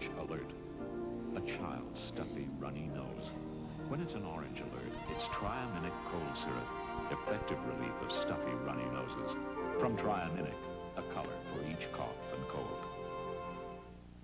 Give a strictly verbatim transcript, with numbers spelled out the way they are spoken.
orange alert. A child's stuffy, runny nose. When it's an orange alert, it's Triaminic cold syrup. Effective relief of stuffy, runny noses. From Triaminic, a color for each cough.